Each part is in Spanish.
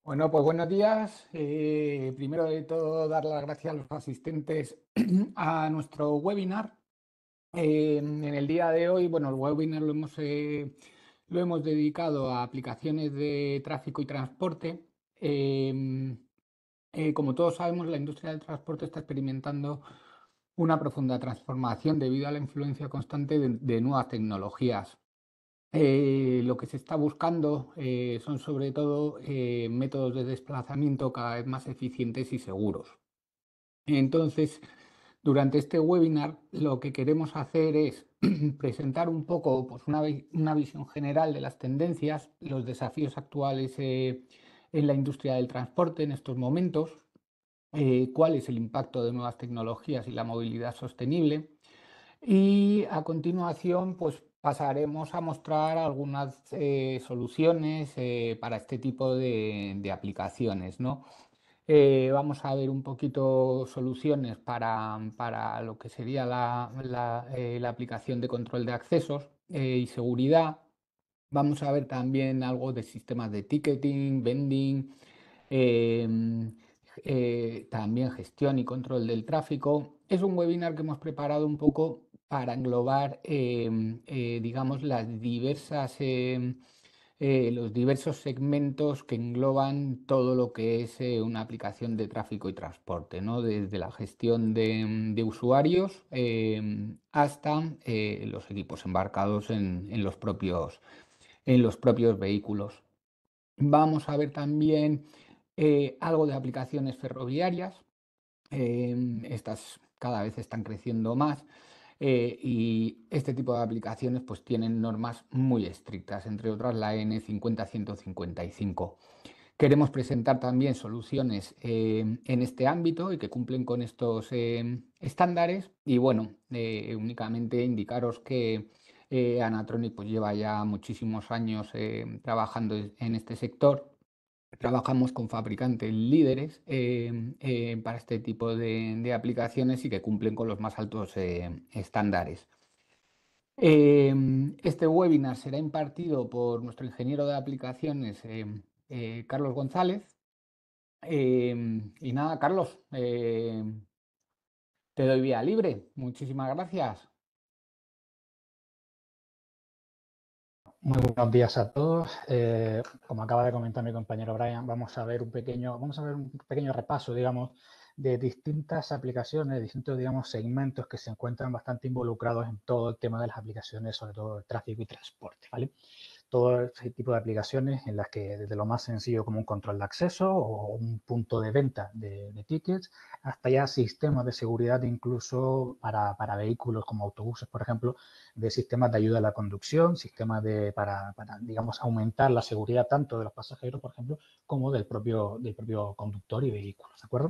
Bueno, pues buenos días. Primero de todo, dar las gracias a los asistentes a nuestro webinar. En el día de hoy, bueno, el webinar lo hemos dedicado a aplicaciones de tráfico y transporte. Como todos sabemos, la industria del transporte está experimentando una profunda transformación debido a la influencia constante de nuevas tecnologías. Lo que se está buscando son sobre todo métodos de desplazamiento cada vez más eficientes y seguros. Entonces, durante este webinar lo que queremos hacer es presentar un poco pues, una visión general de las tendencias, los desafíos actuales en la industria del transporte en estos momentos, cuál es el impacto de nuevas tecnologías y la movilidad sostenible. Y a continuación, pues pasaremos a mostrar algunas soluciones para este tipo de aplicaciones, ¿no? Vamos a ver un poquito soluciones para lo que sería la aplicación de control de accesos y seguridad. Vamos a ver también algo de sistemas de ticketing, vending, em, también gestión y control del tráfico. Es un webinar que hemos preparado un poco para englobar, digamos, los diversos segmentos que engloban todo lo que es una aplicación de tráfico y transporte, ¿no? Desde la gestión de usuarios hasta los equipos embarcados en los propios vehículos. Vamos a ver también algo de aplicaciones ferroviarias. Estas cada vez están creciendo más y este tipo de aplicaciones pues tienen normas muy estrictas, entre otras la N50-155. Queremos presentar también soluciones en este ámbito y que cumplen con estos estándares. Y bueno, únicamente indicaros que Anatronic pues lleva ya muchísimos años trabajando en este sector. Trabajamos con fabricantes líderes para este tipo de aplicaciones y que cumplen con los más altos estándares. Este webinar será impartido por nuestro ingeniero de aplicaciones, Carlos González. Y nada, Carlos, te doy vía libre. Muchísimas gracias. Muy buenos días a todos. Como acaba de comentar mi compañero Brian, vamos a ver un pequeño repaso, digamos, de distintas aplicaciones, distintos, digamos, segmentos que se encuentran bastante involucrados en todo el tema de las aplicaciones, sobre todo de tráfico y transporte, ¿vale? Todo ese tipo de aplicaciones en las que desde lo más sencillo como un control de acceso o un punto de venta de tickets, hasta ya sistemas de seguridad incluso para vehículos como autobuses, por ejemplo, de sistemas de ayuda a la conducción, sistemas para, digamos, aumentar la seguridad tanto de los pasajeros, por ejemplo, como del propio conductor y vehículos, ¿de acuerdo?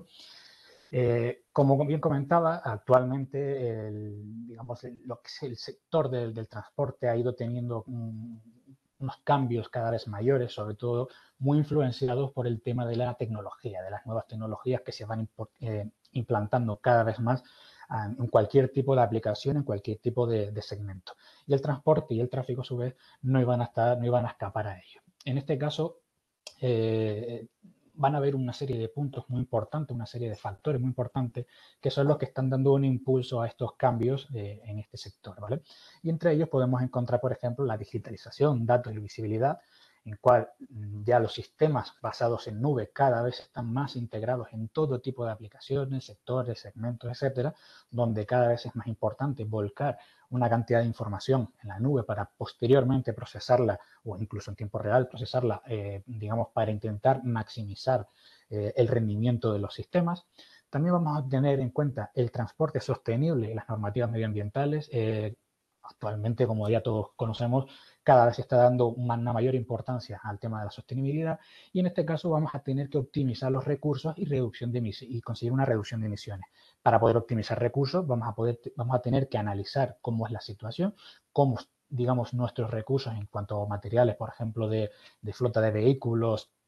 Como bien comentaba, actualmente digamos, lo que es el sector del transporte ha ido teniendo unos cambios cada vez mayores, sobre todo muy influenciados por el tema de la tecnología, de las nuevas tecnologías que se van implantando cada vez más en cualquier tipo de aplicación, en cualquier tipo de segmento. Y el transporte y el tráfico, a su vez, no iban a escapar a ello. En este caso, eh, van a haber una serie de puntos muy importantes, una serie de factores muy importantes que son los que están dando un impulso a estos cambios en este sector, ¿vale? Y entre ellos podemos encontrar, por ejemplo, la digitalización, datos y visibilidad, en cual ya los sistemas basados en nube cada vez están más integrados en todo tipo de aplicaciones, sectores, segmentos, etcétera, donde cada vez es más importante volcar una cantidad de información en la nube para posteriormente procesarla o incluso en tiempo real procesarla, digamos, para intentar maximizar el rendimiento de los sistemas. También vamos a tener en cuenta el transporte sostenible y las normativas medioambientales. Actualmente, como ya todos conocemos, cada vez se está dando una mayor importancia al tema de la sostenibilidad y en este caso vamos a tener que optimizar los recursos y conseguir una reducción de emisiones. Para poder optimizar recursos vamos a tener que analizar cómo es la situación, cómo, digamos, nuestros recursos en cuanto a materiales, por ejemplo, de flota de vehículos,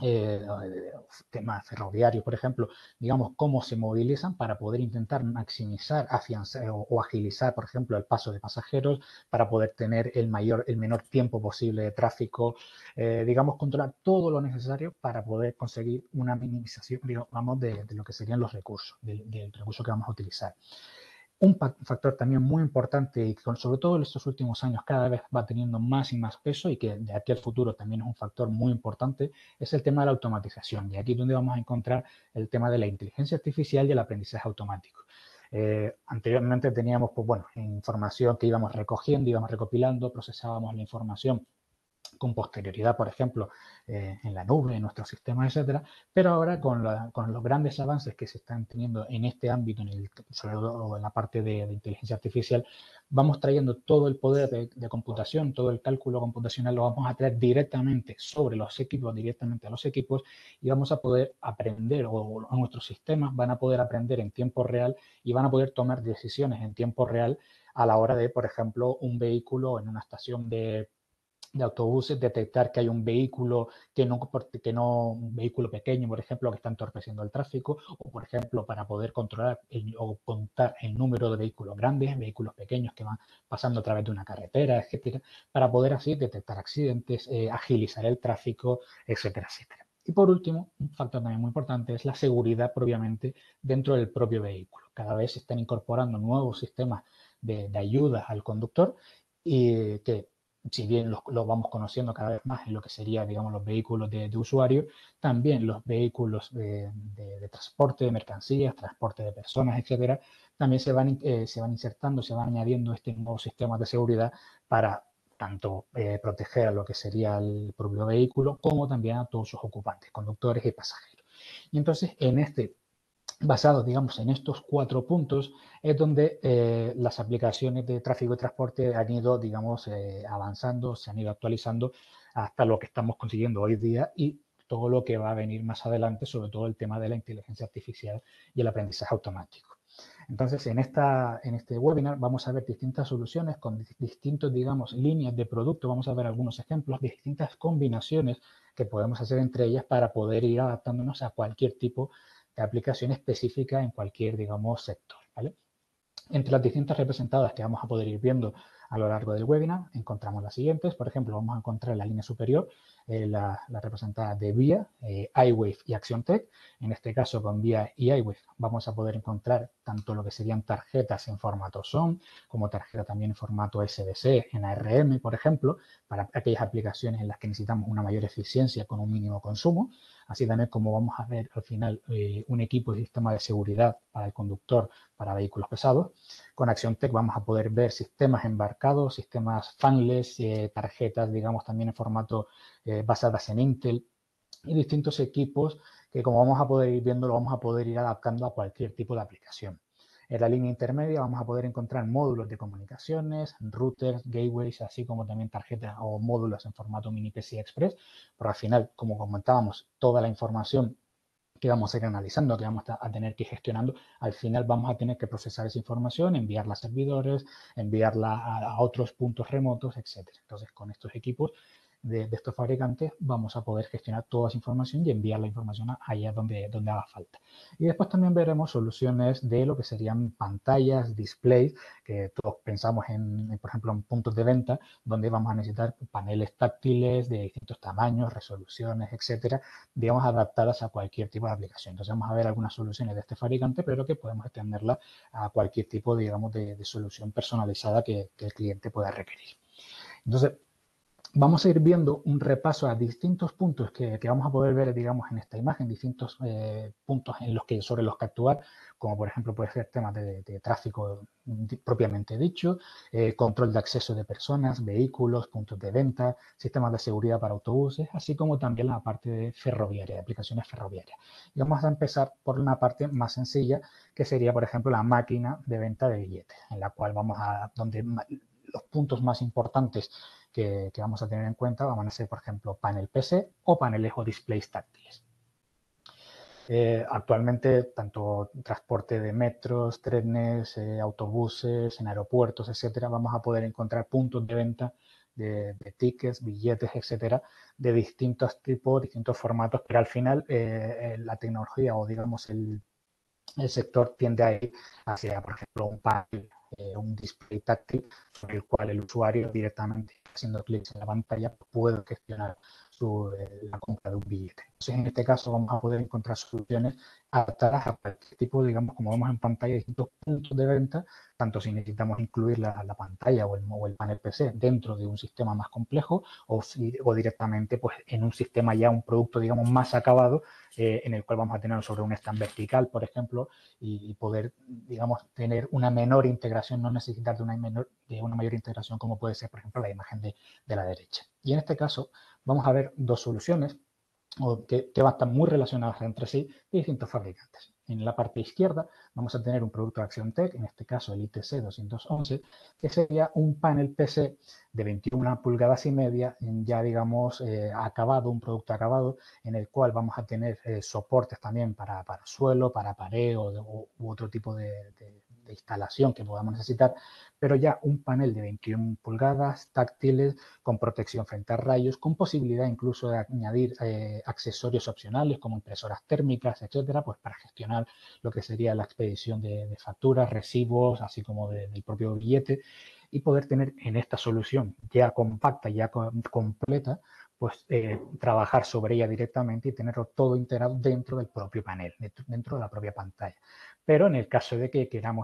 tema ferroviario, por ejemplo, digamos, cómo se movilizan para poder intentar maximizar, afianzar o agilizar, por ejemplo, el paso de pasajeros, para poder tener el menor tiempo posible de tráfico, digamos, controlar todo lo necesario para poder conseguir una minimización, digamos, de lo que serían los recursos, del recurso que vamos a utilizar. Un factor también muy importante y que sobre todo en estos últimos años cada vez va teniendo más y más peso y que de aquí al futuro también es un factor muy importante, es el tema de la automatización. Y aquí es donde vamos a encontrar el tema de la inteligencia artificial y el aprendizaje automático. Anteriormente teníamos, pues bueno, información que íbamos recogiendo, íbamos recopilando, procesábamos la información con posterioridad, por ejemplo, en la nube, en nuestros sistemas, etcétera, pero ahora con los grandes avances que se están teniendo en este ámbito, sobre todo en la parte de inteligencia artificial, vamos trayendo todo el poder de computación, todo el cálculo computacional lo vamos a traer directamente sobre los equipos, directamente a los equipos, y vamos a poder aprender, o nuestros sistemas van a poder aprender en tiempo real y van a poder tomar decisiones en tiempo real a la hora de, por ejemplo, un vehículo en una estación de autobuses, detectar que hay un vehículo un vehículo pequeño, por ejemplo, que está entorpeciendo el tráfico, o por ejemplo, para poder controlar o contar el número de vehículos grandes, vehículos pequeños que van pasando a través de una carretera, etcétera, para poder así detectar accidentes, agilizar el tráfico, etcétera, etcétera. Y por último, un factor también muy importante es la seguridad propiamente dentro del propio vehículo. Cada vez se están incorporando nuevos sistemas de ayuda al conductor y que si bien los vamos conociendo cada vez más en lo que sería, digamos, los vehículos de usuario, también los vehículos de transporte de mercancías, transporte de personas, etcétera, también se van insertando, se van añadiendo estos nuevos sistemas de seguridad para tanto proteger a lo que sería el propio vehículo como también a todos sus ocupantes, conductores y pasajeros. Y entonces, basados, digamos, en estos 4 puntos, es donde las aplicaciones de tráfico y transporte han ido, digamos, avanzando, se han ido actualizando hasta lo que estamos consiguiendo hoy día y todo lo que va a venir más adelante, sobre todo el tema de la inteligencia artificial y el aprendizaje automático. Entonces, en este webinar vamos a ver distintas soluciones con distintos, digamos, líneas de producto. Vamos a ver algunos ejemplos de distintas combinaciones que podemos hacer entre ellas para poder ir adaptándonos a cualquier tipo de aplicación específica en cualquier, digamos, sector, ¿vale? Entre las distintas representadas que vamos a poder ir viendo a lo largo del webinar, encontramos las siguientes. Por ejemplo, vamos a encontrar en la línea superior la representada de VIA, iWave y ActionTech. En este caso, con VIA y iWave vamos a poder encontrar tanto lo que serían tarjetas en formato SOM, como tarjetas también en formato SBC, en ARM, por ejemplo, para aquellas aplicaciones en las que necesitamos una mayor eficiencia con un mínimo consumo. Así también como vamos a ver al final un equipo de sistema de seguridad para el conductor para vehículos pesados. Con ActionTech vamos a poder ver sistemas embarcados, sistemas fanless, tarjetas, digamos, también en formato basadas en Intel y distintos equipos que, como vamos a poder ir viendo, lo vamos a poder ir adaptando a cualquier tipo de aplicación. En la línea intermedia vamos a poder encontrar módulos de comunicaciones, routers, gateways, así como también tarjetas o módulos en formato mini PCI Express, pero al final, como comentábamos, toda la información que vamos a ir analizando, que vamos a tener que ir gestionando, al final vamos a tener que procesar esa información, enviarla a servidores, enviarla a otros puntos remotos, etcétera. Entonces, con estos equipos de estos fabricantes vamos a poder gestionar toda esa información y enviar la información allá donde haga falta. Y después también veremos soluciones de lo que serían pantallas, displays, que todos pensamos por ejemplo, en puntos de venta, donde vamos a necesitar paneles táctiles de distintos tamaños, resoluciones, etcétera, digamos, adaptadas a cualquier tipo de aplicación. Entonces, vamos a ver algunas soluciones de este fabricante, pero que podemos extenderla a cualquier tipo, digamos, de solución personalizada que el cliente pueda requerir. Entonces, vamos a ir viendo un repaso a distintos puntos que vamos a poder ver, digamos, en esta imagen, distintos puntos sobre los que actuar, como por ejemplo puede ser temas de tráfico propiamente dicho, control de acceso de personas, vehículos, puntos de venta, sistemas de seguridad para autobuses, así como también la parte de ferroviaria, de aplicaciones ferroviarias. Y vamos a empezar por una parte más sencilla, que sería, por ejemplo, la máquina de venta de billetes, en la cual donde los puntos más importantes que vamos a tener en cuenta van a ser, por ejemplo, panel PC o paneles o displays táctiles. Actualmente, tanto transporte de metros, trenes, autobuses, en aeropuertos, etcétera, vamos a poder encontrar puntos de venta de tickets, billetes, etcétera, de distintos tipos, distintos formatos, pero al final la tecnología o digamos el sector tiende a ir hacia, por ejemplo, un panel, un display táctil, sobre el cual el usuario directamente haciendo clics en la pantalla puede gestionar la compra de un billete. Entonces, en este caso vamos a poder encontrar soluciones adaptadas a cualquier tipo, digamos, como vemos en pantalla, distintos puntos de venta, tanto si necesitamos incluir la pantalla o el panel PC dentro de un sistema más complejo o directamente pues, en un sistema ya, un producto, digamos, más acabado, en el cual vamos a tener sobre un stand vertical, por ejemplo, y poder, digamos, tener una menor integración, no necesitar de una mayor integración como puede ser, por ejemplo, la imagen de la derecha. Y en este caso vamos a ver dos soluciones que van a estar muy relacionadas entre sí de distintos fabricantes. En la parte izquierda vamos a tener un producto de AccionTech, en este caso el ITC 211, que sería un panel PC de 21 pulgadas y media, ya digamos acabado, un producto acabado, en el cual vamos a tener soportes también para suelo, para pared u otro tipo de instalación que podamos necesitar, pero ya un panel de 21 pulgadas, táctiles, con protección frente a rayos, con posibilidad incluso de añadir accesorios opcionales como impresoras térmicas, etcétera, pues para gestionar lo que sería la expedición de facturas, recibos, así como del propio billete, y poder tener en esta solución ya compacta, ya completa, pues trabajar sobre ella directamente y tenerlo todo integrado dentro del propio panel, dentro de la propia pantalla. Pero en el caso de que queramos,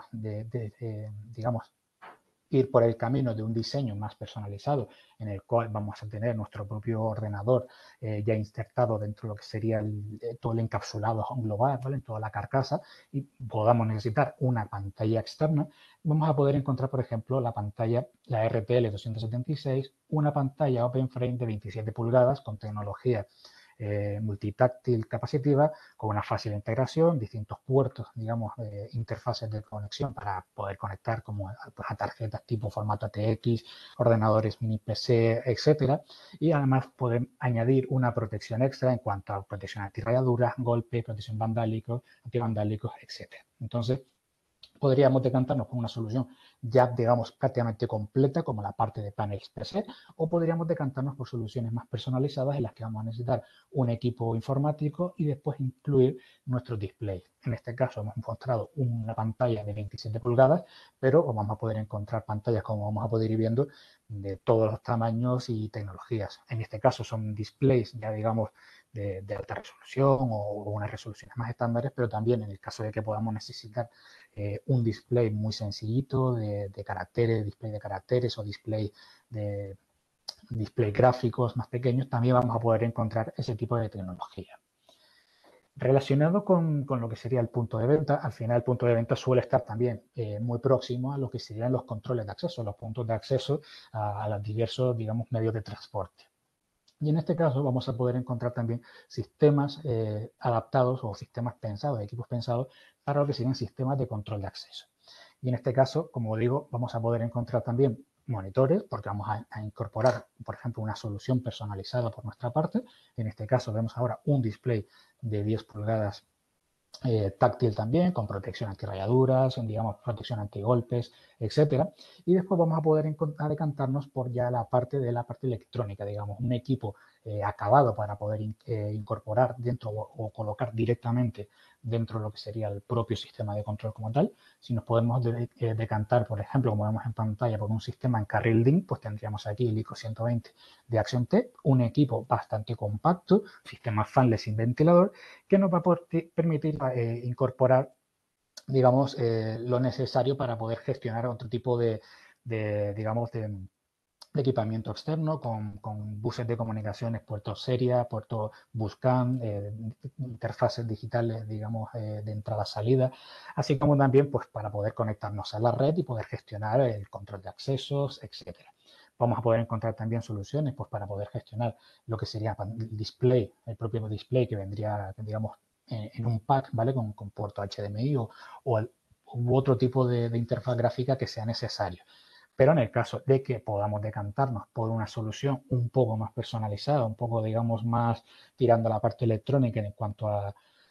digamos, ir por el camino de un diseño más personalizado, en el cual vamos a tener nuestro propio ordenador ya insertado dentro de lo que sería todo el encapsulado global, ¿vale? En toda la carcasa, y podamos necesitar una pantalla externa, vamos a poder encontrar, por ejemplo, la pantalla, la RTL 276, una pantalla OpenFrame de 27 pulgadas con tecnología multitáctil capacitiva, con una fácil integración, distintos puertos, digamos, interfaces de conexión para poder conectar como a tarjetas tipo formato ATX, ordenadores mini PC, etcétera, y además poder añadir una protección extra en cuanto a protección antirrayaduras, golpe, protección antivandálicos, etcétera. Entonces, podríamos decantarnos por una solución ya, digamos, prácticamente completa, como la parte de paneles PC, o podríamos decantarnos por soluciones más personalizadas en las que vamos a necesitar un equipo informático y después incluir nuestros displays. En este caso hemos encontrado una pantalla de 27 pulgadas, pero vamos a poder encontrar pantallas, como vamos a poder ir viendo, de todos los tamaños y tecnologías. En este caso son displays ya, digamos, de alta resolución o unas resoluciones más estándares, pero también en el caso de que podamos necesitar un display muy sencillito de caracteres, display de caracteres o display gráficos más pequeños, también vamos a poder encontrar ese tipo de tecnología. Relacionado con lo que sería el punto de venta, al final el punto de venta suele estar también muy próximo a lo que serían los controles de acceso, los puntos de acceso a los diversos, digamos, medios de transporte. Y en este caso vamos a poder encontrar también sistemas adaptados o sistemas pensados, equipos pensados para lo que serían sistemas de control de acceso. Y en este caso, como digo, vamos a poder encontrar también monitores, porque vamos a incorporar, por ejemplo, una solución personalizada por nuestra parte. En este caso vemos ahora un display de 10 pulgadas táctil también, con protección antirrayaduras, digamos, protección antigolpes, etcétera. Y después vamos a poder decantarnos por ya la parte electrónica, digamos, un equipo acabado para poder incorporar dentro o colocar directamente dentro de lo que sería el propio sistema de control como tal. Si nos podemos decantar, por ejemplo, como vemos en pantalla, por un sistema en carril link, pues tendríamos aquí el ICO 120 de ActionTech, un equipo bastante compacto, sistema fanless sin ventilador, que nos va a permitir incorporar, digamos, lo necesario para poder gestionar otro tipo digamos, de equipamiento externo con buses de comunicaciones, puertos seria, puertos buscan, interfaces digitales, digamos, de entrada-salida, así como también pues, para poder conectarnos a la red y poder gestionar el control de accesos, etcétera. Vamos a poder encontrar también soluciones pues, para poder gestionar lo que sería el display, el propio display que vendría, digamos, en un pack, ¿vale? Con puerto HDMI u otro tipo de interfaz gráfica que sea necesario. Pero en el caso de que podamos decantarnos por una solución un poco más personalizada, un poco, digamos, más tirando a la parte electrónica en cuanto a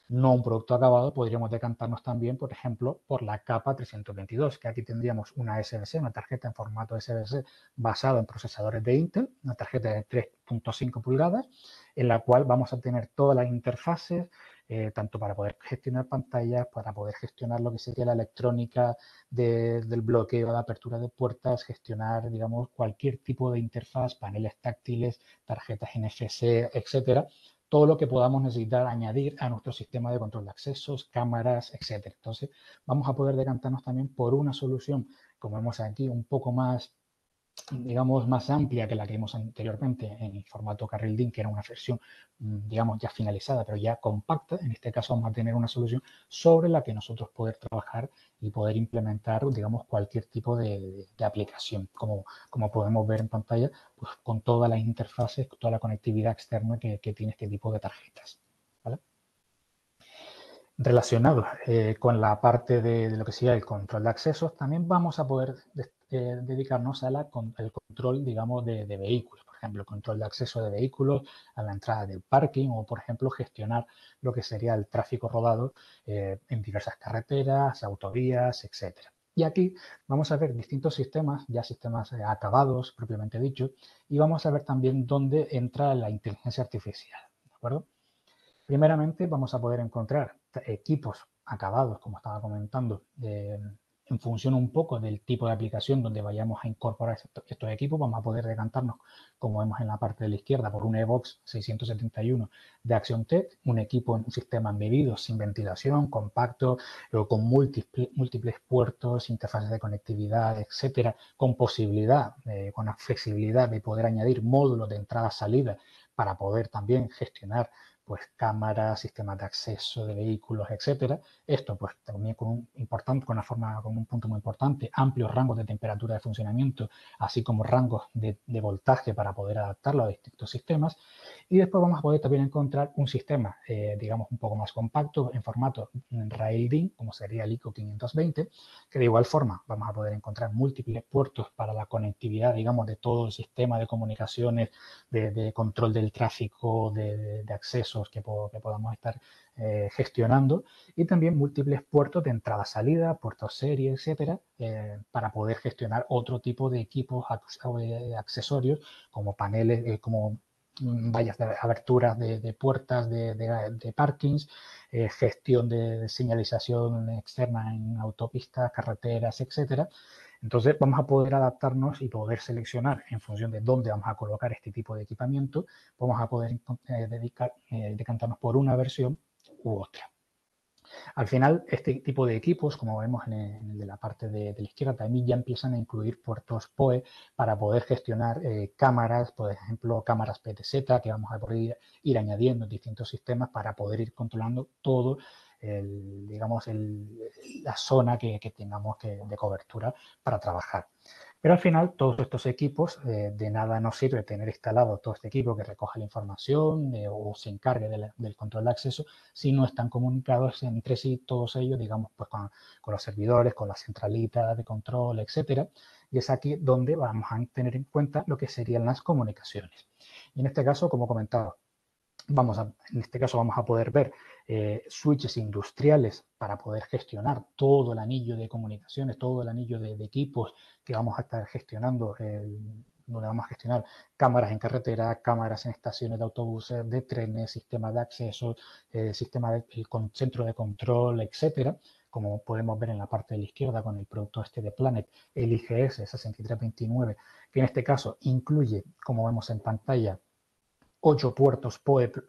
no un producto acabado, podríamos decantarnos también, por ejemplo, por la capa 322, que aquí tendríamos una SBC, una tarjeta en formato SBC basado en procesadores de Intel, una tarjeta de 3.5 pulgadas, en la cual vamos a tener todas las interfaces, tanto para poder gestionar pantallas, para poder gestionar lo que sería la electrónica del bloqueo, la apertura de puertas, gestionar, digamos, cualquier tipo de interfaz, paneles táctiles, tarjetas NFC, etcétera, todo lo que podamos necesitar añadir a nuestro sistema de control de accesos, cámaras, etcétera. Entonces, vamos a poder decantarnos también por una solución, como vemos aquí, un poco más, digamos, más amplia que la que vimos anteriormente en el formato Carril DIN, que era una versión, digamos, ya finalizada, pero ya compacta. En este caso vamos a tener una solución sobre la que nosotros poder trabajar y poder implementar, digamos, cualquier tipo de aplicación, como podemos ver en pantalla, pues con todas las interfaces, toda la conectividad externa que tiene este tipo de tarjetas, ¿vale? Relacionado con la parte de lo que sería el control de accesos, también vamos a poder dedicarnos al control, digamos, de vehículos. Por ejemplo, el control de acceso de vehículos a la entrada del parking o, por ejemplo, gestionar lo que sería el tráfico rodado en diversas carreteras, autovías, etcétera. Y aquí vamos a ver distintos sistemas, ya sistemas acabados, propiamente dicho, y vamos a ver también dónde entra la inteligencia artificial, ¿de acuerdo? Primeramente, vamos a poder encontrar equipos acabados, como estaba comentando, en función un poco del tipo de aplicación donde vayamos a incorporar estos equipos. Vamos a poder decantarnos, como vemos en la parte de la izquierda, por un Evox 671 de ActionTech, un equipo, un sistema embebido sin ventilación, compacto, con múltiples puertos, interfaces de conectividad, etcétera, con posibilidad, con la flexibilidad de poder añadir módulos de entrada-salida para poder también gestionar pues cámaras, sistemas de acceso de vehículos, etcétera. Esto pues también con un punto muy importante, amplios rangos de temperatura de funcionamiento, así como rangos de voltaje para poder adaptarlo a distintos sistemas. Y después vamos a poder también encontrar un sistema, digamos, un poco más compacto en formato Rail-DIN, como sería el ICO 520, que de igual forma vamos a poder encontrar múltiples puertos para la conectividad, digamos, de todo el sistema de comunicaciones, de control del tráfico, de accesos que podamos estar gestionando, y también múltiples puertos de entrada-salida, puertos serie, etcétera, para poder gestionar otro tipo de equipos accesorios como paneles, como vallas de aberturas de puertas de parkings, gestión de señalización externa en autopistas, carreteras, etcétera. Entonces vamos a poder adaptarnos y poder seleccionar en función de dónde vamos a colocar este tipo de equipamiento, vamos a poder decantarnos por una versión u otra. Al final, este tipo de equipos, como vemos en el de la parte de la izquierda, también ya empiezan a incluir puertos PoE para poder gestionar cámaras, por ejemplo, cámaras PTZ, que vamos a poder ir añadiendo en distintos sistemas para poder ir controlando todo digamos, la zona que tengamos de cobertura para trabajar. Pero al final, todos estos equipos, de nada nos sirve tener instalado todo este equipo que recoja la información o se encargue del control de acceso si no están comunicados entre sí todos ellos, digamos, pues con los servidores, con la centralita de control, etcétera. Y es aquí donde vamos a tener en cuenta lo que serían las comunicaciones. Y en este caso, como comentaba, en este caso vamos a poder ver switches industriales para poder gestionar todo el anillo de comunicaciones, todo el anillo de equipos que vamos a estar gestionando, donde vamos a gestionar cámaras en carretera, cámaras en estaciones de autobuses, de trenes, sistemas de acceso, sistema con centro de control, etcétera, como podemos ver en la parte de la izquierda con el producto este de Planet, el IGS 6329, que en este caso incluye, como vemos en pantalla, 8 puertos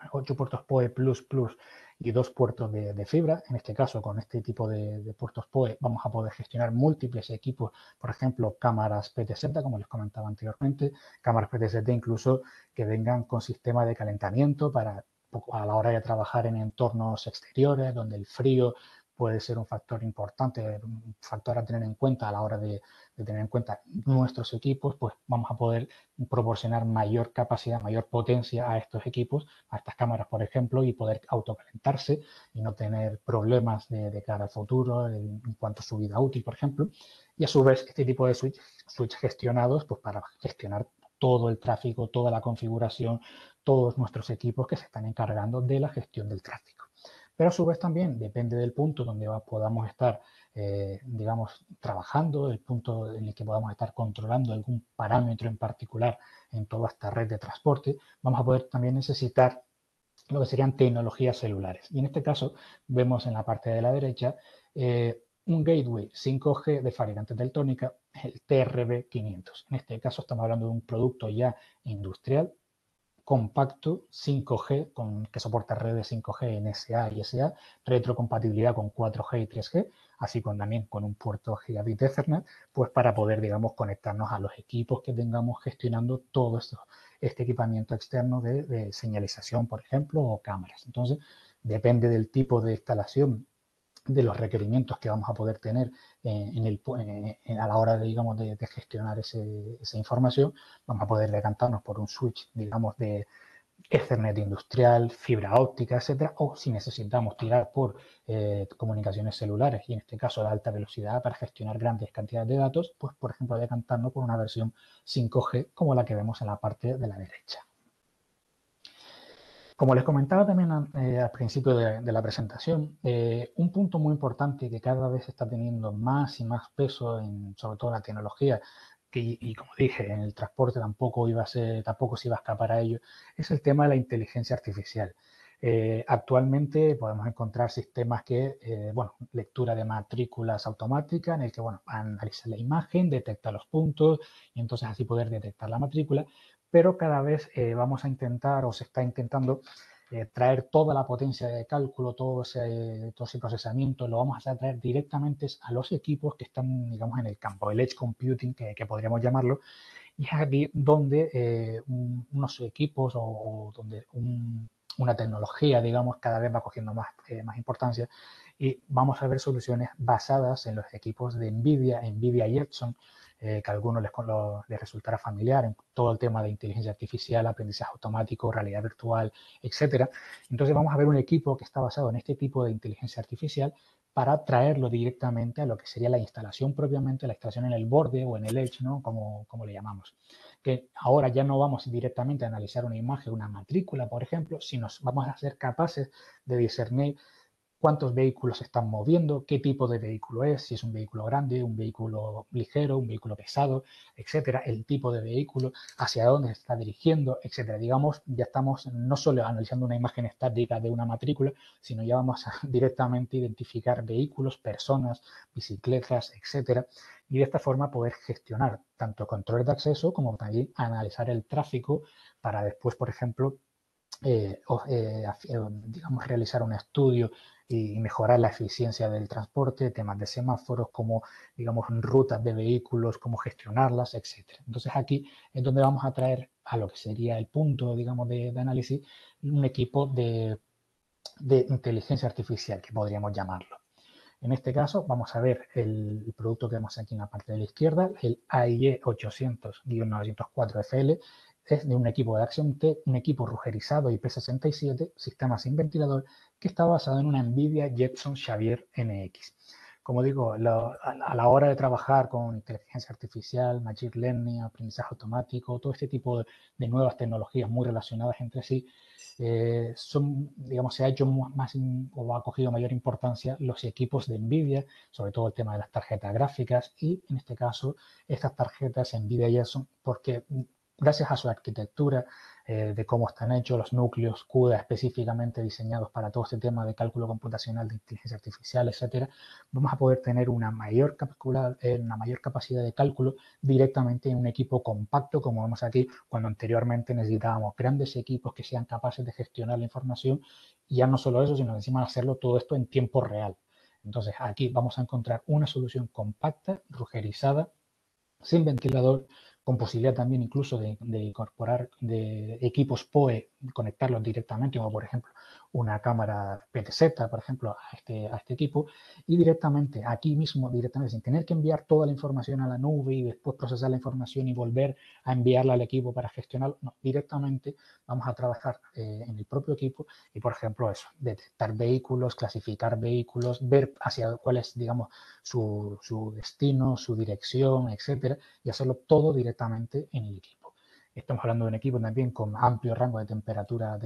PoE Plus Plus y 2 puertos de fibra. En este caso, con este tipo de puertos PoE vamos a poder gestionar múltiples equipos, por ejemplo, cámaras PTZ, como les comentaba anteriormente, cámaras PTZ incluso que vengan con sistema de calentamiento para a la hora de trabajar en entornos exteriores, donde el frío puede ser un factor importante, un factor a tener en cuenta a la hora de tener en cuenta nuestros equipos, pues vamos a poder proporcionar mayor capacidad, mayor potencia a estos equipos, a estas cámaras, por ejemplo, y poder autocalentarse y no tener problemas de cara al futuro en cuanto a su vida útil, por ejemplo. Y a su vez, este tipo de switch gestionados, pues para gestionar todo el tráfico, toda la configuración, todos nuestros equipos que se están encargando de la gestión del tráfico. pero a su vez también depende del punto donde podamos estar, digamos, trabajando, el punto en el que podamos estar controlando algún parámetro en particular en toda esta red de transporte, vamos a poder también necesitar lo que serían tecnologías celulares. Y en este caso vemos en la parte de la derecha un gateway 5G de fabricante Teltónica, el TRB500. En este caso estamos hablando de un producto ya industrial, compacto, 5G, que soporta redes 5G NSA y SA, retrocompatibilidad con 4G y 3G, así también con un puerto Gigabit Ethernet, pues para poder, digamos, conectarnos a los equipos que tengamos gestionando todo este equipamiento externo de señalización, por ejemplo, o cámaras. Entonces, depende del tipo de instalación, de los requerimientos que vamos a poder tener a la hora de, digamos, de gestionar esa información, vamos a poder decantarnos por un switch, digamos, de Ethernet industrial, fibra óptica, etcétera, o si necesitamos tirar por comunicaciones celulares y en este caso de alta velocidad para gestionar grandes cantidades de datos, pues por ejemplo decantarnos por una versión 5G como la que vemos en la parte de la derecha. Como les comentaba también al principio de la presentación, un punto muy importante que cada vez está teniendo más y más peso en sobre todo la tecnología, y como dije, en el transporte tampoco se iba a escapar a ello, es el tema de la inteligencia artificial. Actualmente podemos encontrar sistemas que, bueno, lectura de matrículas automática, en el que, bueno, analiza la imagen, detecta los puntos y entonces así poder detectar la matrícula, pero cada vez vamos a intentar o se está intentando traer toda la potencia de cálculo, todo ese procesamiento, lo vamos a traer directamente a los equipos que están, digamos, en el campo, el edge computing, que podríamos llamarlo, y es aquí donde unos equipos o donde una tecnología, digamos, cada vez va cogiendo más importancia y vamos a ver soluciones basadas en los equipos de NVIDIA Jetson, que a algunos les resultará familiar en todo el tema de inteligencia artificial, aprendizaje automático, realidad virtual, etcétera. Entonces vamos a ver un equipo que está basado en este tipo de inteligencia artificial para traerlo directamente a lo que sería la instalación propiamente, la instalación en el borde o en el edge, ¿no? Como le llamamos. Que ahora ya no vamos directamente a analizar una imagen, una matrícula, por ejemplo, sino vamos a ser capaces de discernir cuántos vehículos se están moviendo, qué tipo de vehículo es, si es un vehículo grande, un vehículo ligero, un vehículo pesado, etcétera, el tipo de vehículo, hacia dónde se está dirigiendo, etcétera. Digamos, ya estamos no solo analizando una imagen estática de una matrícula, sino ya vamos a directamente identificar vehículos, personas, bicicletas, etcétera, y de esta forma poder gestionar tanto controles de acceso como también analizar el tráfico para después, por ejemplo, digamos, realizar un estudio y mejorar la eficiencia del transporte, temas de semáforos, como, digamos, rutas de vehículos, cómo gestionarlas, etcétera. Entonces aquí es donde vamos a traer a lo que sería el punto, digamos, de análisis, un equipo de inteligencia artificial, que podríamos llamarlo. En este caso vamos a ver el producto que vemos aquí en la parte de la izquierda, el AIE 800-904FL, es de un equipo de Axiom T, un equipo rugerizado IP67, sistema sin ventilador, que está basado en una NVIDIA Jetson Xavier NX. Como digo, a la hora de trabajar con inteligencia artificial, machine learning, aprendizaje automático, todo este tipo de nuevas tecnologías muy relacionadas entre sí, digamos, se ha hecho más o ha cogido mayor importancia los equipos de NVIDIA, sobre todo el tema de las tarjetas gráficas y en este caso estas tarjetas NVIDIA Jetson, porque gracias a su arquitectura, de cómo están hechos los núcleos CUDA específicamente diseñados para todo este tema de cálculo computacional de inteligencia artificial, etcétera, vamos a poder tener una mayor capacidad de cálculo directamente en un equipo compacto, como vemos aquí, cuando anteriormente necesitábamos grandes equipos que sean capaces de gestionar la información y ya no solo eso, sino encima hacerlo todo esto en tiempo real. Entonces aquí vamos a encontrar una solución compacta, rugerizada, sin ventilador, con posibilidad también incluso de incorporar de equipos PoE, conectarlos directamente, como por ejemplo una cámara PTZ, por ejemplo, a este equipo, y directamente aquí mismo, directamente, sin tener que enviar toda la información a la nube y después procesar la información y volver a enviarla al equipo para gestionarlo, no, directamente vamos a trabajar en el propio equipo y, por ejemplo, eso, detectar vehículos, clasificar vehículos, ver hacia cuál es, digamos, su destino, su dirección, etcétera, y hacerlo todo directamente en el equipo. Estamos hablando de un equipo también con amplio rango de temperatura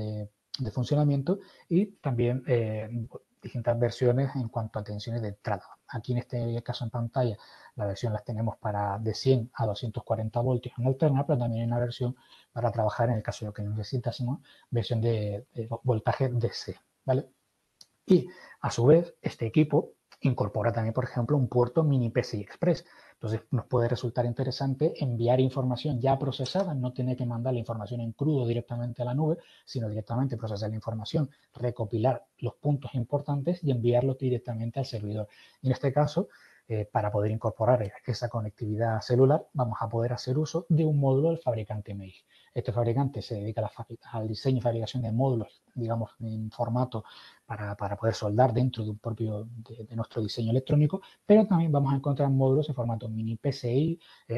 de funcionamiento y también distintas versiones en cuanto a tensiones de entrada. Aquí en este caso en pantalla la versión las tenemos para de 100 a 240 voltios en alterna, pero también hay una versión para trabajar en el caso de que necesitásemos versión de voltaje DC, ¿vale? Y a su vez este equipo incorpora también, por ejemplo, un puerto mini PCI Express. Entonces nos puede resultar interesante enviar información ya procesada, no tener que mandar la información en crudo directamente a la nube, sino directamente procesar la información, recopilar los puntos importantes y enviarlos directamente al servidor. Y en este caso, para poder incorporar esa conectividad celular, vamos a poder hacer uso de un módulo del fabricante MEIG. Este fabricante se dedica al diseño y fabricación de módulos, digamos, en formato para poder soldar dentro de un propio de nuestro diseño electrónico, pero también vamos a encontrar módulos en formato mini PCI,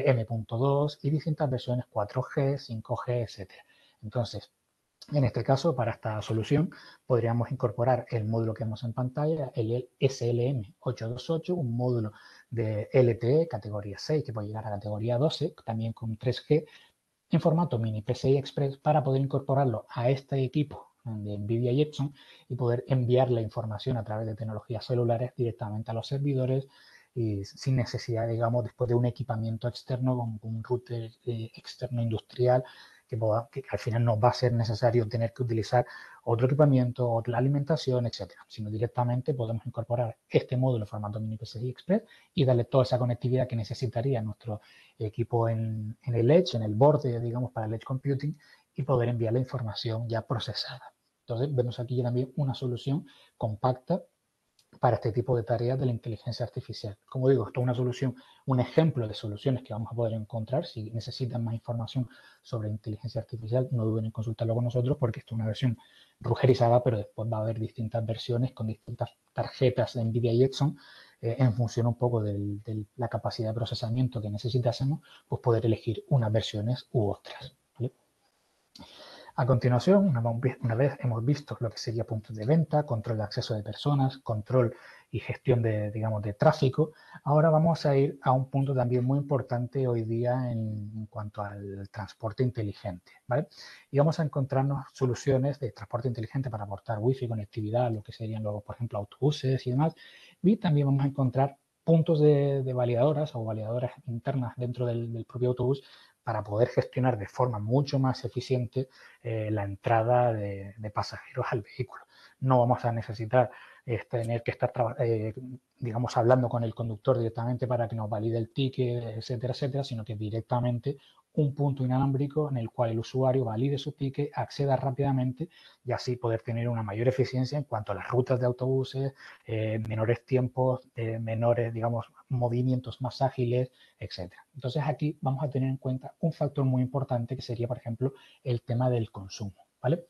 M.2 y distintas versiones 4G, 5G, etcétera. Entonces, en este caso, para esta solución, podríamos incorporar el módulo que vemos en pantalla, el SLM828, un módulo de LTE categoría 6 que puede llegar a categoría 12, también con 3G, en formato mini PCI Express para poder incorporarlo a este equipo de NVIDIA y Epson y poder enviar la información a través de tecnologías celulares directamente a los servidores y sin necesidad, digamos, después de un equipamiento externo con un router externo industrial que al final no va a ser necesario tener que utilizar otro equipamiento, otra alimentación, etcétera, sino directamente podemos incorporar este módulo en formato mini PCI Express y darle toda esa conectividad que necesitaría nuestro equipo en el Edge, en el borde, digamos, para el Edge Computing y poder enviar la información ya procesada. Entonces, vemos aquí también una solución compacta para este tipo de tareas de la inteligencia artificial. Como digo, esto es una solución, un ejemplo de soluciones que vamos a poder encontrar. Si necesitan más información sobre inteligencia artificial, no duden en consultarlo con nosotros porque esto es una versión rugerizada, pero después va a haber distintas versiones con distintas tarjetas de NVIDIA y Epson en función un poco de la capacidad de procesamiento que necesitásemos, pues poder elegir unas versiones u otras. ¿Vale? A continuación, una vez hemos visto lo que sería puntos de venta, control de acceso de personas, control y gestión de, digamos, de tráfico, ahora vamos a ir a un punto también muy importante hoy día en cuanto al transporte inteligente, ¿vale? Y vamos a encontrarnos soluciones de transporte inteligente para aportar wifi, conectividad, lo que serían luego, por ejemplo, autobuses y demás. Y también vamos a encontrar puntos de validadoras o validadoras internas dentro del propio autobús para poder gestionar de forma mucho más eficiente la entrada de pasajeros al vehículo. No vamos a necesitar tener que estar, digamos, hablando con el conductor directamente para que nos valide el ticket, etcétera, etcétera, sino que directamente un punto inalámbrico en el cual el usuario valide su ticket, acceda rápidamente y así poder tener una mayor eficiencia en cuanto a las rutas de autobuses, menores tiempos, menores, digamos, movimientos más ágiles, etcétera. Entonces aquí vamos a tener en cuenta un factor muy importante que sería, por ejemplo, el tema del consumo, ¿vale?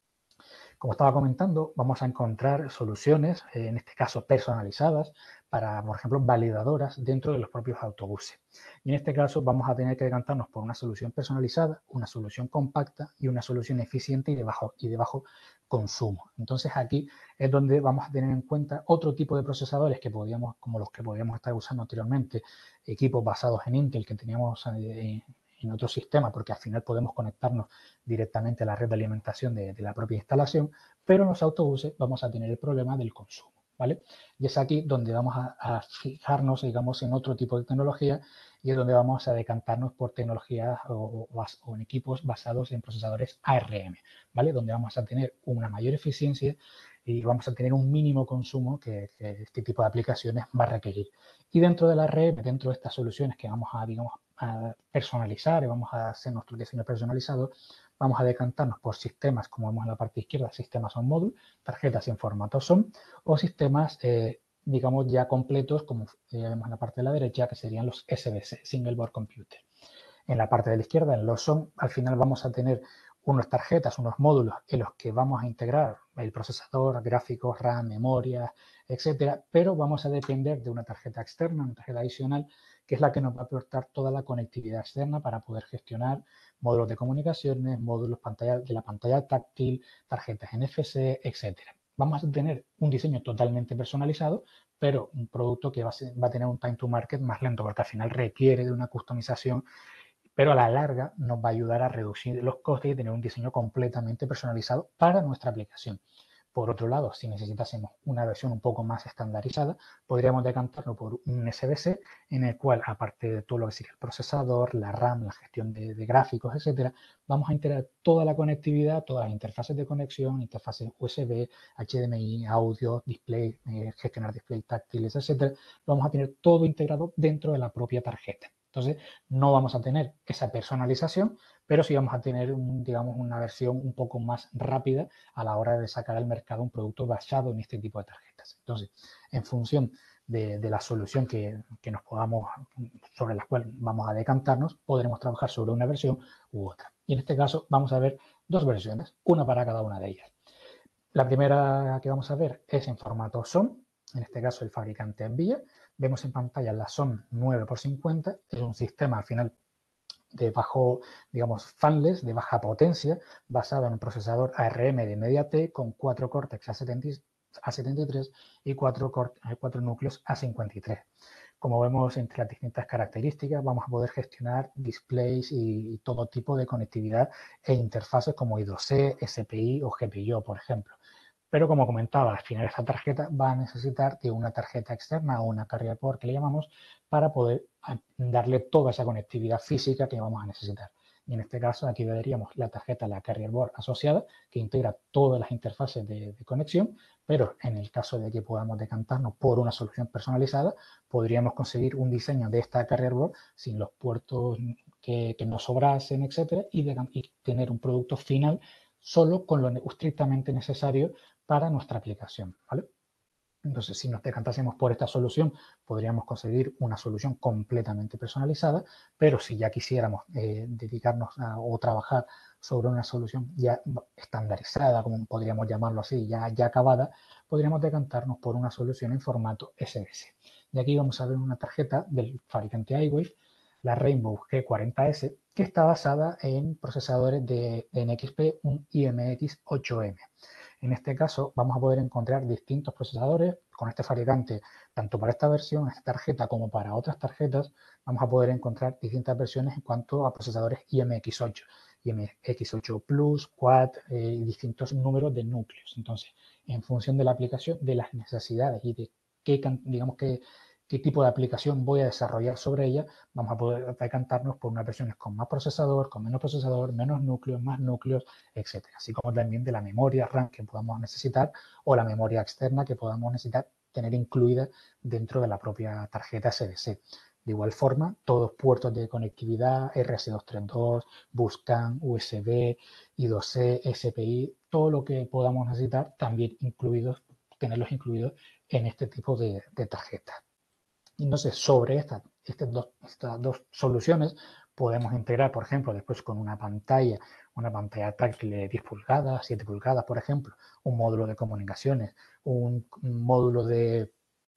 Como estaba comentando, vamos a encontrar soluciones, en este caso personalizadas, para, por ejemplo, validadoras dentro de los propios autobuses. Y en este caso vamos a tener que decantarnos por una solución personalizada, una solución compacta y una solución eficiente y de bajo consumo. Entonces aquí es donde vamos a tener en cuenta otro tipo de procesadores que podíamos, como los que podíamos estar usando anteriormente, equipos basados en Intel que teníamos en otro sistema, porque al final podemos conectarnos directamente a la red de alimentación de la propia instalación, pero en los autobuses vamos a tener el problema del consumo, ¿vale? Y es aquí donde vamos a fijarnos, digamos, en otro tipo de tecnología y es donde vamos a decantarnos por tecnologías o en equipos basados en procesadores ARM, ¿vale? Donde vamos a tener una mayor eficiencia y vamos a tener un mínimo consumo que este tipo de aplicaciones va a requerir. Y dentro de la red, dentro de estas soluciones que vamos a, digamos, a personalizar y vamos a hacer nuestro diseño personalizado, vamos a decantarnos por sistemas, como vemos en la parte izquierda, sistemas on module, tarjetas en formato SOM, o sistemas, digamos, ya completos, como vemos en la parte de la derecha, que serían los SBC, Single Board Computer. En la parte de la izquierda, en los SOM, al final vamos a tener unas tarjetas, unos módulos en los que vamos a integrar el procesador, gráficos, RAM, memoria, etcétera, pero vamos a depender de una tarjeta externa, una tarjeta adicional, que es la que nos va a aportar toda la conectividad externa para poder gestionar módulos de comunicaciones, módulos de la pantalla táctil, tarjetas NFC, etcétera. Vamos a tener un diseño totalmente personalizado, pero un producto que va a tener un time to market más lento, porque al final requiere de una customización pero a la larga nos va a ayudar a reducir los costes y tener un diseño completamente personalizado para nuestra aplicación. Por otro lado, si necesitásemos una versión un poco más estandarizada, podríamos decantarnos por un SBC en el cual, aparte de todo lo que sería el procesador, la RAM, la gestión de gráficos, etcétera, vamos a integrar toda la conectividad, todas las interfaces de conexión, interfaces USB, HDMI, audio, display, gestionar display táctiles, etcétera. Vamos a tener todo integrado dentro de la propia tarjeta. Entonces, no vamos a tener esa personalización, pero sí vamos a tener, digamos, una versión un poco más rápida a la hora de sacar al mercado un producto basado en este tipo de tarjetas. Entonces, en función de la solución que nos podamos, sobre la cual vamos a decantarnos, podremos trabajar sobre una versión u otra. Y en este caso vamos a ver dos versiones, una para cada una de ellas. La primera que vamos a ver es en formato SOM, en este caso el fabricante envía. Vemos en pantalla la SOM 9x50, es un sistema al final de bajo, digamos, fanless, de baja potencia, basado en un procesador ARM de MediaTek con 4 Cortex A73 y 4 núcleos A53. Como vemos entre las distintas características, vamos a poder gestionar displays y todo tipo de conectividad e interfaces como I2C, SPI o GPIO, por ejemplo. Pero como comentaba, al final esta tarjeta va a necesitar de una tarjeta externa o una carrier port que le llamamos para poder darle toda esa conectividad física que vamos a necesitar. Y en este caso aquí veríamos la tarjeta, la carrier board asociada, que integra todas las interfaces de conexión, pero en el caso de que podamos decantarnos por una solución personalizada, podríamos conseguir un diseño de esta carrier board sin los puertos que nos sobrasen, etcétera, y tener un producto final solo con lo estrictamente necesario para nuestra aplicación, ¿vale? Entonces, si nos decantásemos por esta solución, podríamos conseguir una solución completamente personalizada, pero si ya quisiéramos dedicarnos o trabajar sobre una solución ya estandarizada, como podríamos llamarlo así, ya acabada, podríamos decantarnos por una solución en formato SBS. Y aquí vamos a ver una tarjeta del fabricante iWave, la Rainbow G40S, que está basada en procesadores de NXP, un IMX 8M. En este caso vamos a poder encontrar distintos procesadores con este fabricante, tanto para esta versión, esta tarjeta, como para otras tarjetas, vamos a poder encontrar distintas versiones en cuanto a procesadores IMX8, IMX8 Plus, Quad y distintos números de núcleos. Entonces, en función de la aplicación, de las necesidades y de digamos, qué tipo de aplicación voy a desarrollar sobre ella, vamos a poder decantarnos por unas versiones con más procesador, con menos procesador, menos núcleos, más núcleos, etcétera. Así como también de la memoria RAM que podamos necesitar o la memoria externa que podamos necesitar tener incluida dentro de la propia tarjeta SDC. De igual forma, todos puertos de conectividad, RS232, Buscam, USB, I2C, SPI, todo lo que podamos necesitar, también tenerlos incluidos en este tipo de tarjetas. Entonces, sobre estas dos soluciones podemos integrar, por ejemplo, después con una pantalla táctil de 10 pulgadas, 7 pulgadas, por ejemplo, un módulo de comunicaciones, un módulo de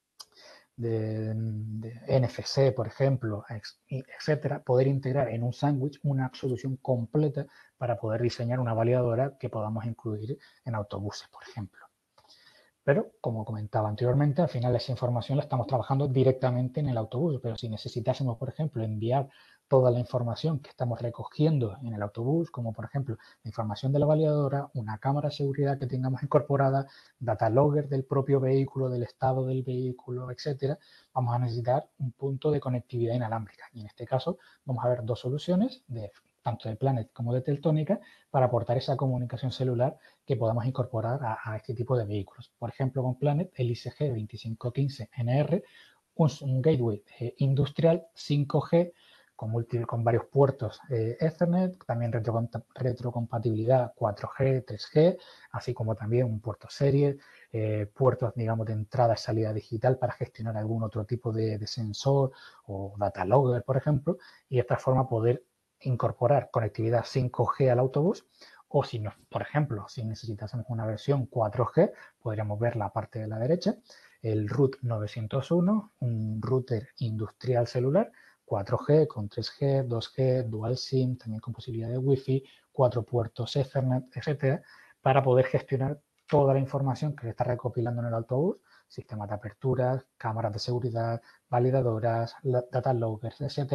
NFC, por ejemplo, etcétera, poder integrar en un sándwich una solución completa para poder diseñar una validadora que podamos incluir en autobuses, por ejemplo. Pero, como comentaba anteriormente, al final esa información la estamos trabajando directamente en el autobús. Pero si necesitásemos, por ejemplo, enviar toda la información que estamos recogiendo en el autobús, como por ejemplo la información de la validadora, una cámara de seguridad que tengamos incorporada, data logger del propio vehículo, del estado del vehículo, etcétera, vamos a necesitar un punto de conectividad inalámbrica. Y en este caso vamos a ver dos soluciones, tanto de Planet como de Teltónica, para aportar esa comunicación celular que podamos incorporar a este tipo de vehículos. Por ejemplo, con Planet, el ICG 2515NR, un gateway industrial 5G con varios puertos Ethernet, también retrocompatibilidad 4G, 3G, así como también un puerto serie, puertos, digamos, de entrada y salida digital para gestionar algún otro tipo de sensor o data logger, por ejemplo, y de esta forma poder incorporar conectividad 5G al autobús. O si, por ejemplo, si necesitásemos una versión 4G, podríamos ver la parte de la derecha, el RUT 901, un router industrial celular, 4G con 3G, 2G, Dual SIM, también con posibilidad de Wi-Fi, 4 puertos Ethernet, etcétera, para poder gestionar toda la información que se está recopilando en el autobús, sistemas de aperturas, cámaras de seguridad, validadoras, data loggers, etcétera,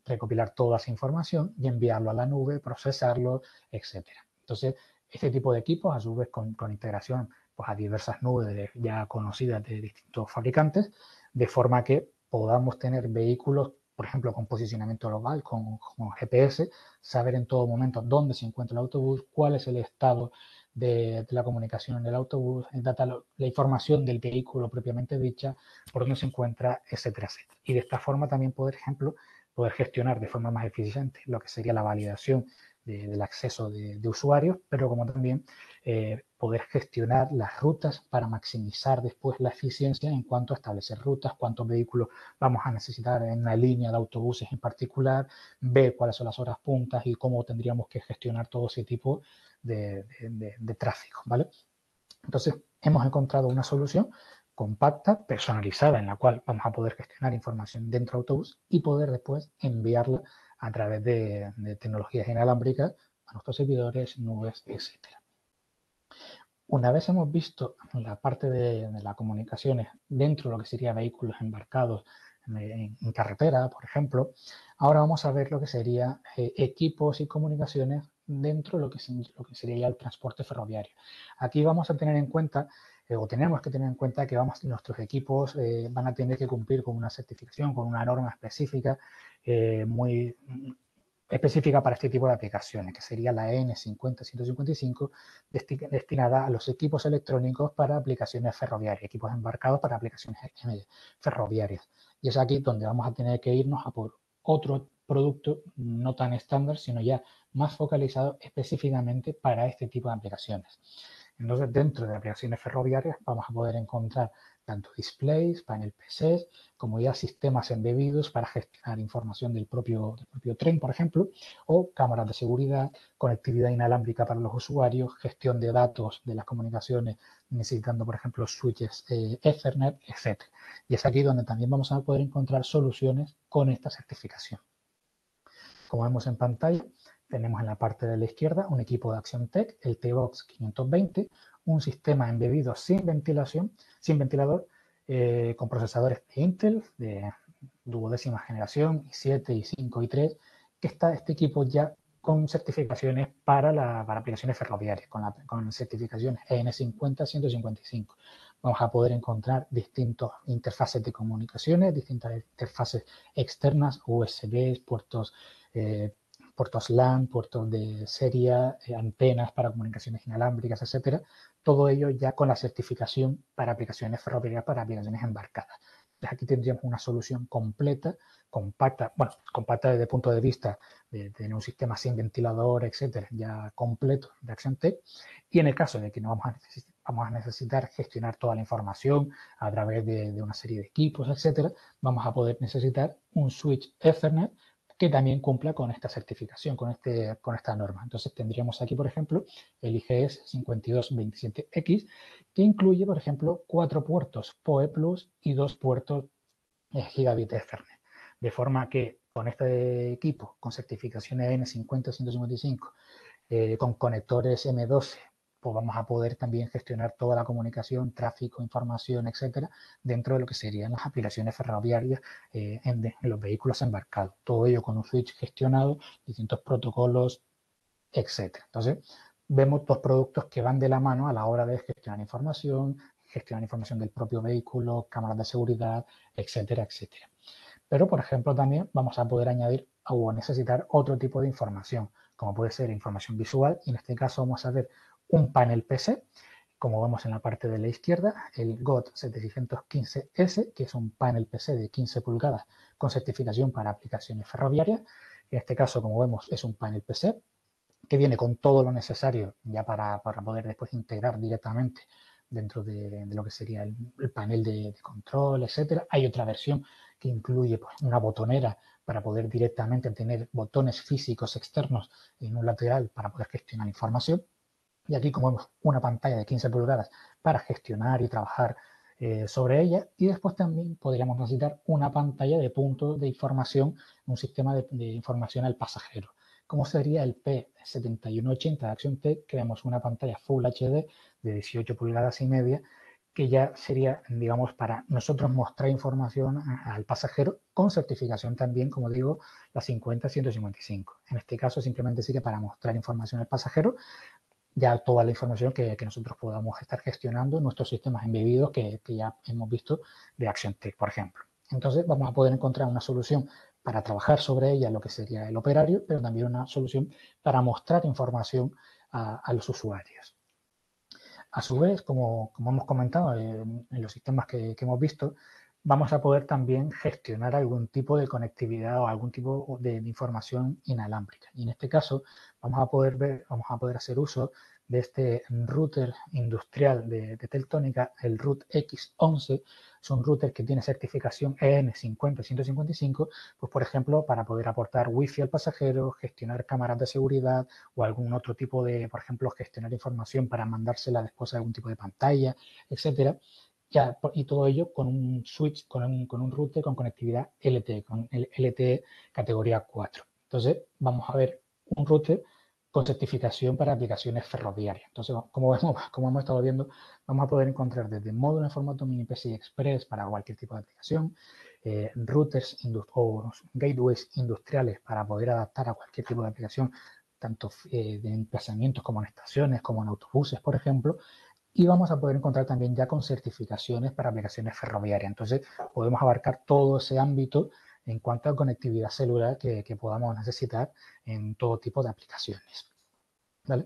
recopilar toda esa información y enviarlo a la nube, procesarlo, etcétera. Entonces, este tipo de equipos, a su vez con integración pues, a diversas nubes ya conocidas de distintos fabricantes, de forma que podamos tener vehículos, por ejemplo, con posicionamiento global, con GPS, saber en todo momento dónde se encuentra el autobús, cuál es el estado de la comunicación en el autobús, la información del vehículo propiamente dicha, por dónde se encuentra, etcétera, etcétera. Y de esta forma también, por ejemplo, poder gestionar de forma más eficiente lo que sería la validación del acceso de usuarios, pero como también poder gestionar las rutas para maximizar después la eficiencia en cuanto a establecer rutas, cuántos vehículos vamos a necesitar en una línea de autobuses en particular, ver cuáles son las horas puntas y cómo tendríamos que gestionar todo ese tipo de tráfico, ¿vale? Entonces, hemos encontrado una solución compacta, personalizada, en la cual vamos a poder gestionar información dentro del autobús y poder después enviarla a través de tecnologías inalámbricas a nuestros servidores, nubes, etcétera. Una vez hemos visto la parte de las comunicaciones dentro de lo que sería vehículos embarcados en carretera, por ejemplo, ahora vamos a ver lo que sería equipos y comunicaciones dentro de lo que sería ya el transporte ferroviario. Aquí vamos a tener en cuenta, o tenemos que tener en cuenta que nuestros equipos van a tener que cumplir con una certificación, con una norma específica muy específica para este tipo de aplicaciones, que sería la EN50155, destinada a los equipos electrónicos para aplicaciones ferroviarias, equipos embarcados para aplicaciones ferroviarias. Y es aquí donde vamos a tener que irnos a por otro producto no tan estándar, sino ya más focalizado específicamente para este tipo de aplicaciones. Entonces, dentro de aplicaciones ferroviarias vamos a poder encontrar tanto displays, panel PCs, como ya sistemas embebidos para gestionar información del propio tren, por ejemplo, o cámaras de seguridad, conectividad inalámbrica para los usuarios, gestión de datos de las comunicaciones necesitando, por ejemplo, switches Ethernet, etc. Y es aquí donde también vamos a poder encontrar soluciones con esta certificación. Como vemos en pantalla, tenemos en la parte de la izquierda un equipo de ActionTech, el T-Box 520, un sistema embebido sin ventilador, con procesadores de Intel de duodécima generación, i7, i5, i3, que está este equipo ya con certificaciones para aplicaciones ferroviarias, con certificaciones EN50, 155. Vamos a poder encontrar distintas interfaces de comunicaciones, distintas interfaces externas, USB, puertos LAN, puertos de serie, antenas para comunicaciones inalámbricas, etcétera. Todo ello ya con la certificación para aplicaciones ferroviarias, para aplicaciones embarcadas. Entonces aquí tendríamos una solución completa, compacta desde el punto de vista de tener un sistema sin ventilador, etcétera, ya completo de ActionTech. Y en el caso de que no vamos a necesitar gestionar toda la información a través de una serie de equipos, etcétera, vamos a poder necesitar un switch Ethernet que también cumpla con esta certificación, con esta norma. Entonces tendríamos aquí, por ejemplo, el IGS 5227X, que incluye, por ejemplo, 4 puertos PoE Plus y 2 puertos Gigabit Ethernet. De forma que con este equipo, con certificación EN50155, con conectores M12, pues vamos a poder también gestionar toda la comunicación, tráfico, información, etcétera, dentro de lo que serían las aplicaciones ferroviarias en los vehículos embarcados. Todo ello con un switch gestionado, distintos protocolos, etcétera. Entonces, vemos dos productos que van de la mano a la hora de gestionar información del propio vehículo, cámaras de seguridad, etcétera, etcétera. Pero, por ejemplo, también vamos a poder añadir o necesitar otro tipo de información, como puede ser información visual, y en este caso vamos a ver un panel PC, como vemos en la parte de la izquierda, el GOT 715S, que es un panel PC de 15 pulgadas con certificación para aplicaciones ferroviarias. En este caso, como vemos, es un panel PC que viene con todo lo necesario ya para poder después integrar directamente dentro de lo que sería el panel de control, etcétera. Hay otra versión que incluye pues, una botonera para poder directamente tener botones físicos externos en un lateral para poder gestionar información. Y aquí, como vemos, una pantalla de 15 pulgadas para gestionar y trabajar sobre ella. Y después también podríamos necesitar una pantalla de puntos de información, un sistema de información al pasajero, como sería el P7180 de ActionTech, que vemos una pantalla Full HD de 18 pulgadas y media, que ya sería, digamos, para nosotros mostrar información al pasajero con certificación también, como digo, la 50-155. En este caso simplemente sería para mostrar información al pasajero, ya toda la información que nosotros podamos estar gestionando en nuestros sistemas embebidos que ya hemos visto de ActionTech, por ejemplo. Entonces vamos a poder encontrar una solución para trabajar sobre ella, lo que sería el operario, pero también una solución para mostrar información a los usuarios. A su vez, como hemos comentado en los sistemas que hemos visto, vamos a poder también gestionar algún tipo de conectividad o algún tipo de información inalámbrica. Y en este caso vamos a poder hacer uso de este router industrial de Teltónica, el Root X11. Es un router que tiene certificación EN 50-155, pues por ejemplo, para poder aportar wifi al pasajero, gestionar cámaras de seguridad o algún otro tipo de, por ejemplo, gestionar información para mandársela después a algún tipo de pantalla, etcétera. Y todo ello con un switch, con un router con conectividad LTE, con el LTE categoría 4. Entonces, vamos a ver un router con certificación para aplicaciones ferroviarias. Entonces, como hemos estado viendo, vamos a poder encontrar desde módulos en formato mini PCI Express para cualquier tipo de aplicación, routers o gateways industriales para poder adaptar a cualquier tipo de aplicación, tanto de emplazamientos como en estaciones, como en autobuses, por ejemplo, y vamos a poder encontrar también ya con certificaciones para aplicaciones ferroviarias. Entonces, podemos abarcar todo ese ámbito en cuanto a conectividad celular que podamos necesitar en todo tipo de aplicaciones. ¿Vale?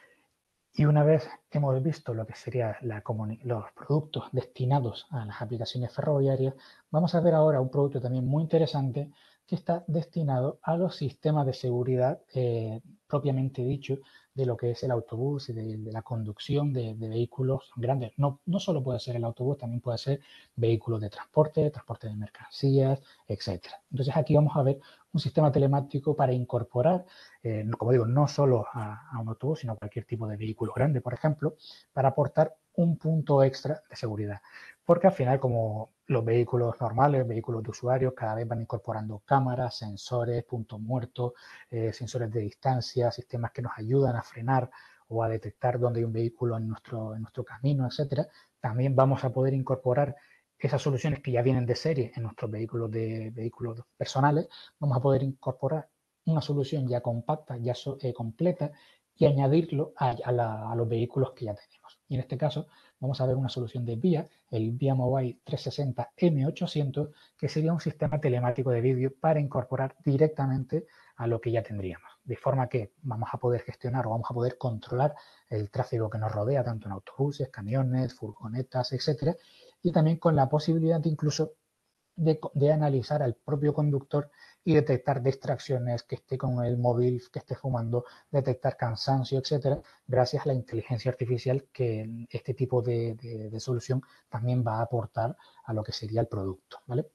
Y una vez hemos visto lo que serían los productos destinados a las aplicaciones ferroviarias, vamos a ver ahora un producto también muy interesante que está destinado a los sistemas de seguridad propiamente dicho de lo que es el autobús y de la conducción de vehículos grandes. No solo puede ser el autobús, también puede ser vehículos de transporte de mercancías, etcétera. Entonces aquí vamos a ver un sistema telemático para incorporar, como digo, no solo a un autobús, sino a cualquier tipo de vehículo grande, por ejemplo, para aportar un punto extra de seguridad. Porque al final, como los vehículos normales, vehículos de usuarios, cada vez van incorporando cámaras, sensores, puntos muertos, sensores de distancia, sistemas que nos ayudan a frenar o a detectar dónde hay un vehículo en nuestro camino, etcétera. También vamos a poder incorporar esas soluciones que ya vienen de serie en nuestros vehículos personales. Vamos a poder incorporar una solución ya compacta, ya completa y añadirlo a los vehículos que ya tenemos. Y en este caso vamos a ver una solución de VIA, el VIA Mobile 360 M800, que sería un sistema telemático de vídeo para incorporar directamente a lo que ya tendríamos. De forma que vamos a poder gestionar o vamos a poder controlar el tráfico que nos rodea, tanto en autobuses, camiones, furgonetas, etcétera, y también con la posibilidad de incluso de analizar al propio conductor y detectar distracciones, que esté con el móvil, que esté fumando, detectar cansancio, etcétera, gracias a la inteligencia artificial que este tipo de solución también va a aportar a lo que sería el producto, ¿vale?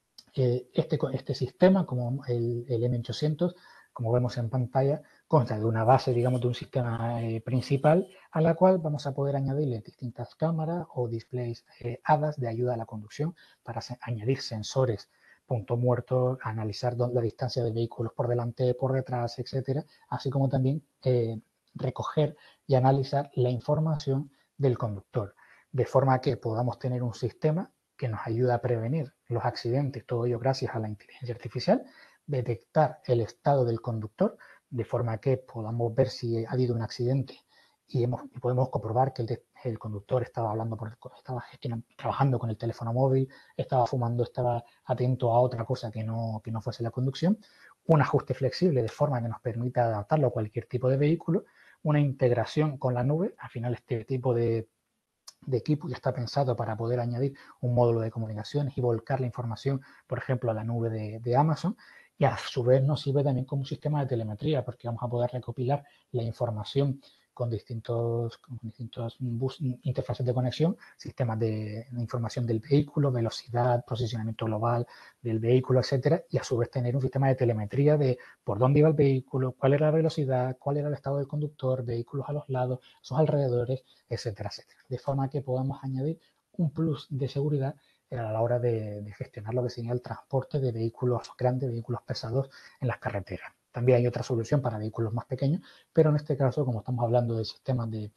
Este sistema, como el M800, como vemos en pantalla, consta de una base, digamos, de un sistema principal a la cual vamos a poder añadirle distintas cámaras o displays HADAS de ayuda a la conducción para añadir sensores punto muerto, analizar la distancia de vehículos por delante, por detrás, etcétera, así como también recoger y analizar la información del conductor, de forma que podamos tener un sistema que nos ayuda a prevenir los accidentes, todo ello gracias a la inteligencia artificial, detectar el estado del conductor, de forma que podamos ver si ha habido un accidente y podemos comprobar que el conductor estaba trabajando con el teléfono móvil, estaba fumando, estaba atento a otra cosa que no fuese la conducción, un ajuste flexible de forma que nos permita adaptarlo a cualquier tipo de vehículo, una integración con la nube. Al final este tipo de equipo ya está pensado para poder añadir un módulo de comunicaciones y volcar la información, por ejemplo, a la nube de Amazon, y a su vez nos sirve también como un sistema de telemetría porque vamos a poder recopilar la información con distintos interfaces de conexión, sistemas de información del vehículo, velocidad, posicionamiento global del vehículo, etcétera, y a su vez tener un sistema de telemetría de por dónde iba el vehículo, cuál era la velocidad, cuál era el estado del conductor, vehículos a los lados, sus alrededores, etcétera, etcétera. De forma que podamos añadir un plus de seguridad a la hora de gestionar lo que sería el transporte de vehículos grandes, vehículos pesados en las carreteras. También hay otra solución para vehículos más pequeños, pero en este caso, como estamos hablando de sistemas de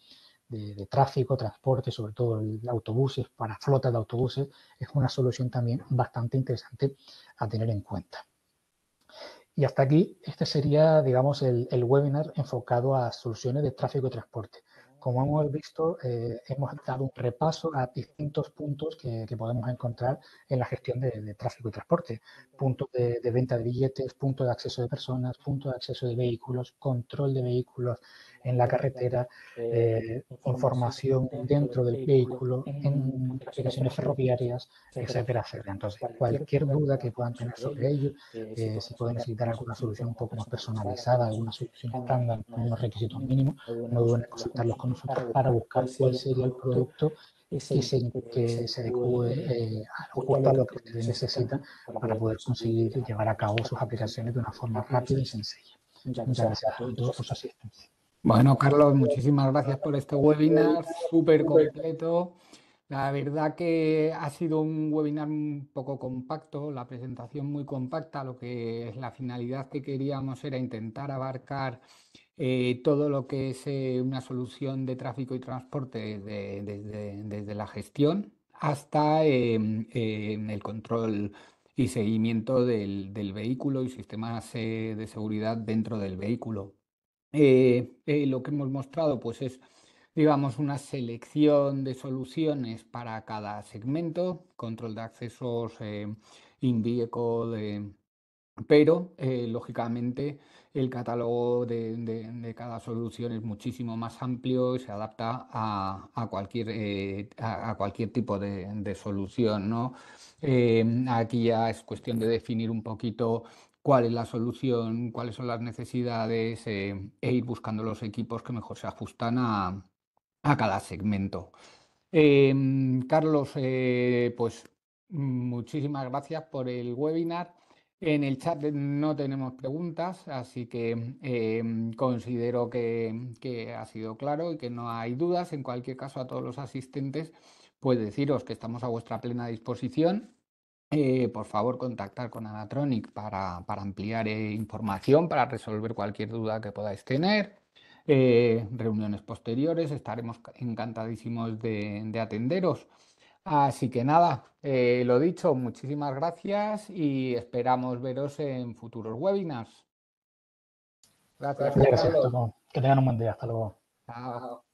de tráfico, transporte, sobre todo el autobuses, para flotas de autobuses, es una solución también bastante interesante a tener en cuenta. Y hasta aquí, este sería, digamos, el webinar enfocado a soluciones de tráfico y transporte. Como hemos visto, hemos dado un repaso a distintos puntos que podemos encontrar en la gestión de tráfico y transporte. Puntos de venta de billetes, puntos de acceso de personas, puntos de acceso de vehículos, control de vehículos en la carretera, información dentro del vehículo, en aplicaciones ferroviarias, etcétera, etcétera. Entonces, cualquier duda que puedan tener sobre ello, si pueden necesitar alguna solución un poco más personalizada, alguna solución estándar con unos requisitos mínimos, no duden en consultarlos con nosotros para buscar cuál sería el producto que se adecue justo a lo que ustedes necesitan para poder conseguir llevar a cabo sus aplicaciones de una forma rápida y sencilla. Muchas gracias a todos por su asistencia. Bueno, Carlos, muchísimas gracias por este webinar súper completo. La verdad que ha sido un webinar un poco compacto, la presentación muy compacta. Lo que es la finalidad que queríamos era intentar abarcar todo lo que es una solución de tráfico y transporte desde la gestión hasta el control y seguimiento del vehículo y sistemas de seguridad dentro del vehículo. Lo que hemos mostrado pues es, digamos, una selección de soluciones para cada segmento, control de accesos, in-vehicle, pero lógicamente el catálogo de cada solución es muchísimo más amplio y se adapta a cualquier tipo de solución, ¿no? Aquí ya es cuestión de definir un poquito cuál es la solución, cuáles son las necesidades, e ir buscando los equipos que mejor se ajustan a cada segmento. Carlos, pues muchísimas gracias por el webinar. En el chat no tenemos preguntas, así que considero que ha sido claro y que no hay dudas. En cualquier caso, a todos los asistentes, pues deciros que estamos a vuestra plena disposición. Por favor, contactar con Anatronic para ampliar información, para resolver cualquier duda que podáis tener. Reuniones posteriores, estaremos encantadísimos de atenderos. Así que nada, lo dicho, muchísimas gracias y esperamos veros en futuros webinars. Gracias, Gracias, Carlos. que tengan un buen día. Hasta luego. Chao.